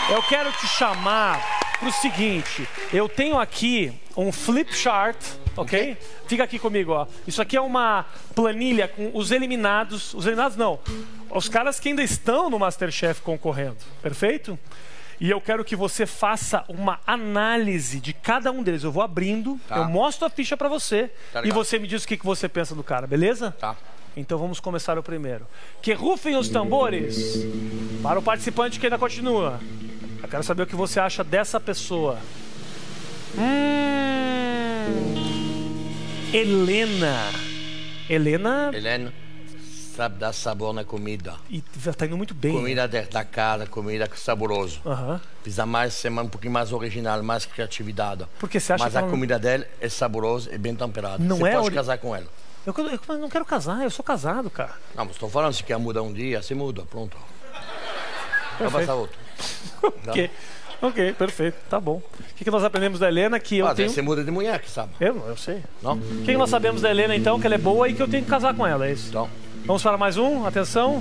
Eu quero te chamar pro seguinte. Eu tenho aqui um flip chart, ok? Fica aqui comigo, ó. Isso aqui é uma planilha com os eliminados. Os eliminados não. Os caras que ainda estão no MasterChef concorrendo. Perfeito? E eu quero que você faça uma análise de cada um deles. Eu vou abrindo, eu mostro a ficha pra você e você me diz o que você pensa do cara, beleza? Tá. Então vamos começar o primeiro. Que rufem os tambores para o participante que ainda continua. Eu quero saber o que você acha dessa pessoa. Helena. Helena sabe dar sabor na comida. E tá indo muito bem. Comida da casa, comida saborosa. Precisa mais ser um pouquinho mais original, mais criatividade. Porque você acha Mas que a comida dela é saborosa e bem temperada. Não você é pode casar com ela. Eu não quero casar, eu sou casado, cara. Não, mas estou falando, se quer mudar um dia, você muda, pronto. Vai passar outro. Ok, perfeito, tá bom. O que nós aprendemos da Helena? Que eu tenho... Você muda de mulher, que sabe? Eu sei. Não? O que nós sabemos da Helena, então? Que ela é boa e que eu tenho que casar com ela, é isso? Então. Vamos para mais um, atenção.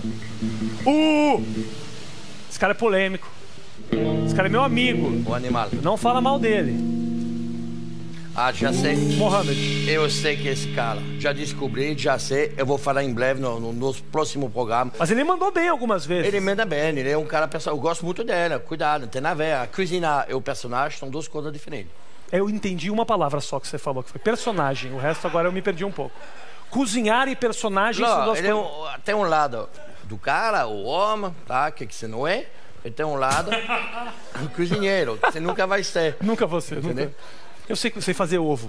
Esse cara é polêmico. Esse cara é meu amigo. O animal. Não fala mal dele. Ah, já sei. Mohamed. Eu sei que é esse cara. Já descobri, já sei. Eu vou falar em breve no próximo programa. Mas ele mandou bem algumas vezes. Ele manda bem, ele é um cara... Eu gosto muito dela, cuidado, não tem nada a ver. A cozinhar e o personagem são duas coisas diferentes. Eu entendi uma palavra só que você falou, que foi personagem. O resto agora eu me perdi um pouco. Cozinhar e personagem são duas coisas... Tem um lado do cara, o homem, tá? Que você não é. E tem um lado do cozinheiro, que você nunca vai ser. Nunca você, entendeu? Nunca. Eu sei que você fazer ovo.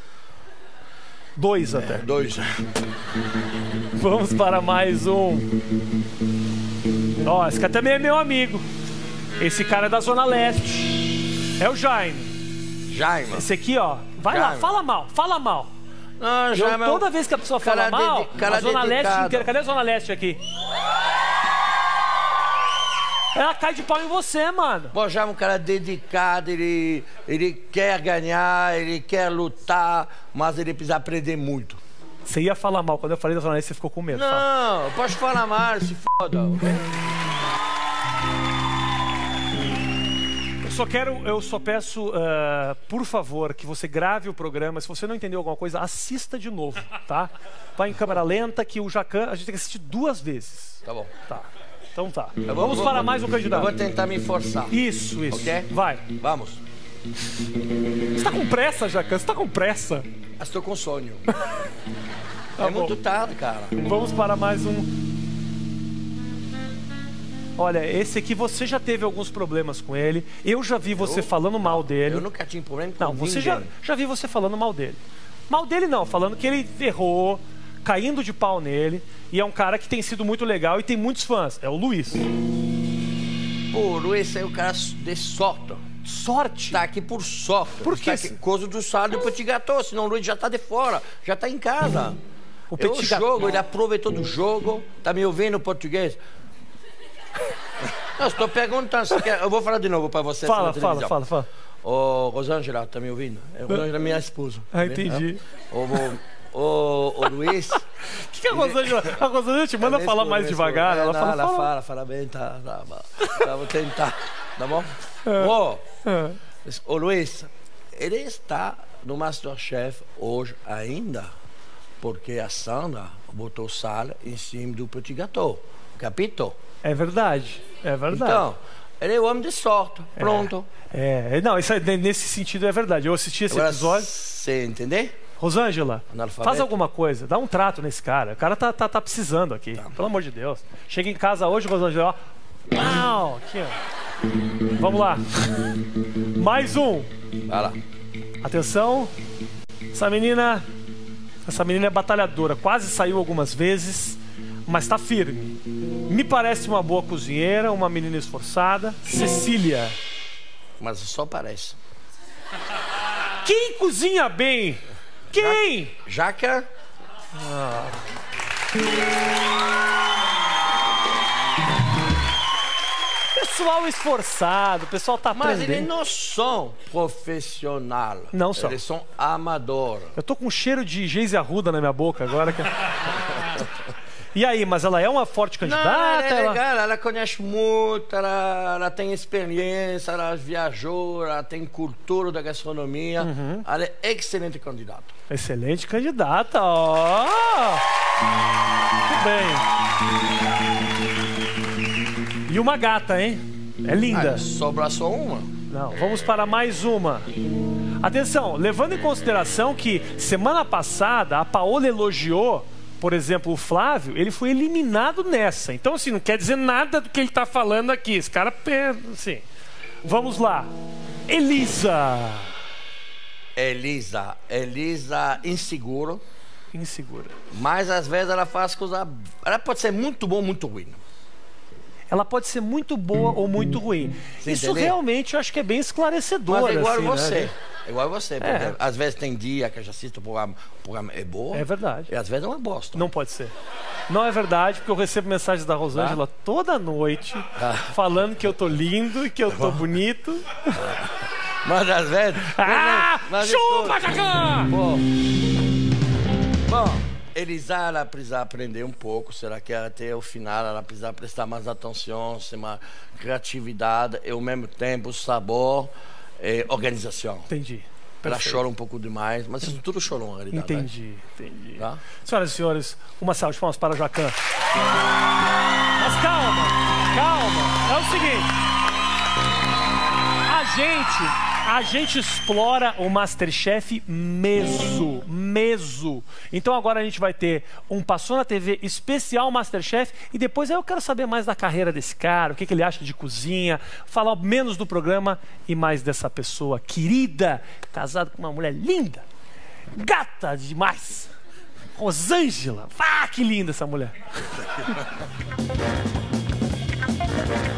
2 até. 2. Vamos para mais um. Ó, esse cara também é meu amigo. Esse cara é da Zona Leste. É o Jaime. Jaime. Esse aqui, ó. Vai lá, fala mal, fala mal. Não, Jaime, toda vez que a pessoa fala mal, a Zona Leste inteira. Cadê a Zona Leste aqui? Ela cai de pau em você, mano. Bom, já é um cara dedicado, ele quer ganhar, ele quer lutar, mas ele precisa aprender muito. Você ia falar mal, quando eu falei da Zona Leste, você ficou com medo. Não, pode falar mal, se foda. Eu só peço, por favor, que você grave o programa. Se você não entendeu alguma coisa, assista de novo, tá? Vai em câmera lenta, que o Jacan, a gente tem que assistir 2 vezes. Tá bom. Tá. Então tá. Vamos para mais um candidato. Eu vou tentar me forçar. Isso. Ok? Vai. Vamos. Você tá com pressa, Jacan? Você tá com pressa? Estou com sonho. Tá bom. Muito tarde, cara. Vamos para mais um. Olha, esse aqui você já teve alguns problemas com ele. Eu já vi você falando mal dele. Eu nunca tive problema com ninguém. Não, você já vi você falando mal dele. Mal dele não, falando que ele errou, caindo de pau nele. E é um cara que tem sido muito legal e tem muitos fãs. É o Luiz. Pô, o Luiz é o cara de sorte. Sorte? Tá aqui por sorte. Por quê? Coisa do sábado do Petit Gâteau, senão o Luiz já tá de fora, já tá em casa. O Petit Gâteau. Ele aproveitou do jogo. Tá me ouvindo português? Não, estou perguntando se quer. Eu vou falar de novo para você. Fala. Ô, Rosângela, tá me ouvindo? Rosângela é minha esposa. Ah, entendi. Ô, Luiz. O que a Rosângela? A Rosângela te manda falar mais devagar. Ela fala bem, tá. Vou tentar, tá bom? Ô, Luiz, ele está no MasterChef hoje ainda, porque a Sandra botou sal em cima do Petit Gâteau. Capito? É verdade. Então, ele é o homem de sorte. Pronto. Não, isso nesse sentido é verdade. Eu assisti esse episódio. Você entendeu? Rosângela, faz alguma coisa, dá um trato nesse cara. O cara tá precisando aqui, pelo amor de Deus. Chega em casa hoje, Rosângela, ó. Aqui, ó. Vamos lá. Mais um. Vai lá. Atenção. Essa menina é batalhadora. Quase saiu algumas vezes, mas tá firme. Me parece uma boa cozinheira, uma menina esforçada. Cecília. Mas só parece. Quem cozinha bem? Quem? Jaca. Pessoal esforçado, o pessoal tá aprendendo. Mas eles não são profissionais. Não são. Eles são amadores. Eu tô com um cheiro de Geise Arruda na minha boca agora. E aí, mas ela é uma forte candidata? Não, ela é legal, ela conhece muito, ela tem experiência, ela viajou, ela tem cultura da gastronomia. Ela é excelente candidata. Excelente candidata, ó! Muito bem. E uma gata, hein? É linda. Sobra só uma? Não, vamos para mais uma. Atenção, levando em consideração que semana passada a Paola elogiou, por exemplo, o Flávio, ele foi eliminado nessa. Então, assim, não quer dizer nada do que ele está falando aqui. Esse cara, assim. Vamos lá. Elisa insegura. Insegura. Mas às vezes ela faz coisa. Ela pode ser muito boa ou muito ruim. Ela pode ser muito boa ou muito ruim. Isso realmente eu acho que é bem esclarecedor. Mas é igual assim, você. Né? É igual você. Porque às vezes tem dia que eu já assisto o programa é bom. É verdade. E às vezes é uma bosta. Não pode ser. Não é verdade, porque eu recebo mensagens da Rosângela toda noite falando que eu tô lindo e que eu tô bonito. Mas às vezes... Chupa, Cacã! Bom, Elisa, ela precisa aprender um pouco. Será que até o final ela precisa prestar mais atenção, ser mais criatividade e ao mesmo tempo sabor e organização. Entendi. Ela chora um pouco demais, mas isso tudo chorou na realidade. Entendi, entendi. Tá? Senhoras e senhores, uma salva de palmas para o Jacan. Mas calma, calma. É o seguinte. A gente explora o MasterChef mesmo. Então agora a gente vai ter um Passou na TV especial MasterChef e depois eu quero saber mais da carreira desse cara, o que ele acha de cozinha, falar menos do programa e mais dessa pessoa querida, casado com uma mulher linda, gata demais, Rosângela. Ah, que linda essa mulher.